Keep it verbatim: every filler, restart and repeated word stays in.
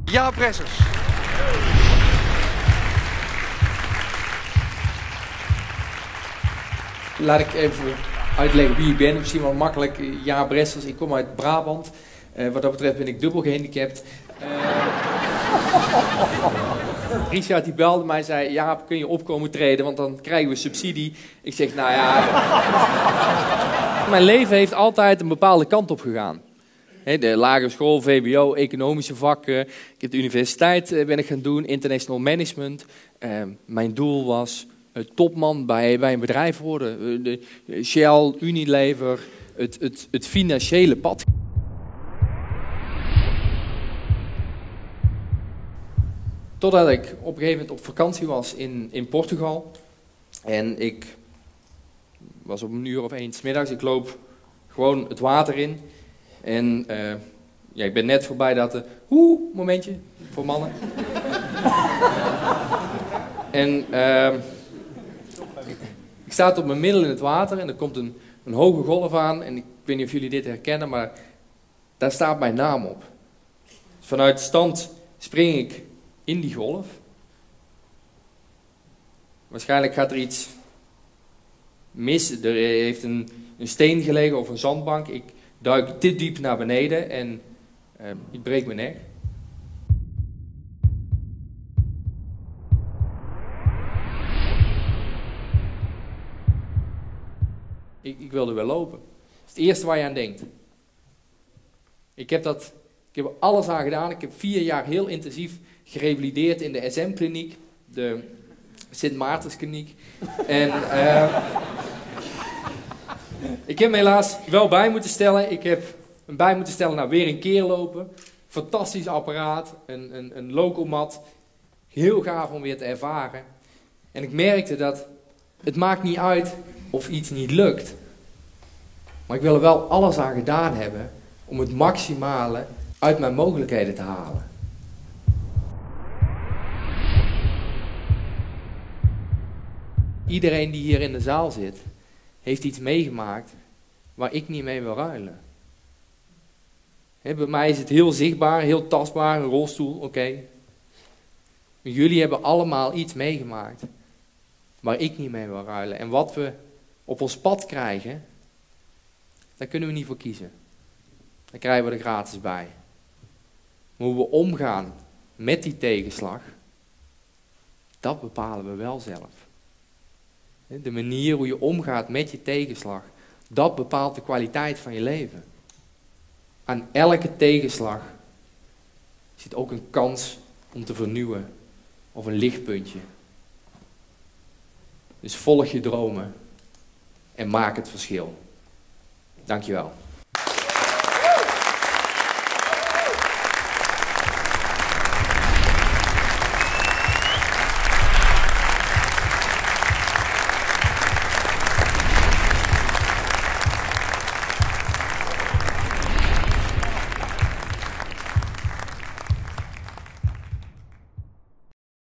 Jaap Bressers. Laat ik even uitleggen wie ik ben. Misschien wel makkelijk. Jaap Bressers, ik kom uit Brabant. Uh, wat dat betreft ben ik dubbel gehandicapt. Uh... Richard die belde mij en zei: Jaap, kun je opkomen treden, want dan krijgen we subsidie. Ik zeg, nou ja... Mijn leven heeft altijd een bepaalde kant op gegaan. He, de lagere school, V B O, economische vakken. Ik heb de universiteit uh, ben ik gaan doen, international management. Uh, mijn doel was uh, topman bij, bij een bedrijf worden. Uh, de, uh, Shell, Unilever, het, het, het financiële pad. Totdat ik op een gegeven moment op vakantie was in, in Portugal. En ik was op een uur of één 's middags. Ik loop gewoon het water in. En uh, ja, ik ben net voorbij dat uh, oeh, momentje, voor mannen. en uh, ik, ik sta op mijn middel in het water en er komt een, een hoge golf aan. En ik weet niet of jullie dit herkennen, maar daar staat mijn naam op. Vanuit stand spring ik in die golf. Waarschijnlijk gaat er iets mis. Er heeft een, een steen gelegen of een zandbank. Ik duik te diep naar beneden en uh, ik breek mijn nek. Ik, ik wilde wel lopen. Dat is het eerste waar je aan denkt. Ik heb dat, ik heb er alles aan gedaan. Ik heb vier jaar heel intensief gerevalideerd in de S M-kliniek, de Sint Maartenskliniek. En uh, ik heb me helaas wel bij moeten stellen. Ik heb me bij moeten stellen, nou weer een keer lopen. Fantastisch apparaat, een, een, een locomat. Heel gaaf om weer te ervaren. En ik merkte dat het maakt niet uit of iets niet lukt. Maar ik wil er wel alles aan gedaan hebben om het maximale uit mijn mogelijkheden te halen. Iedereen die hier in de zaal zit, heeft iets meegemaakt waar ik niet mee wil ruilen. He, bij mij is het heel zichtbaar, heel tastbaar, een rolstoel, oké. Okay. Jullie hebben allemaal iets meegemaakt waar ik niet mee wil ruilen. En wat we op ons pad krijgen, daar kunnen we niet voor kiezen. Daar krijgen we er gratis bij. Maar hoe we omgaan met die tegenslag, dat bepalen we wel zelf. De manier hoe je omgaat met je tegenslag, dat bepaalt de kwaliteit van je leven. Aan elke tegenslag zit ook een kans om te vernieuwen of een lichtpuntje. Dus volg je dromen en maak het verschil. Dankjewel.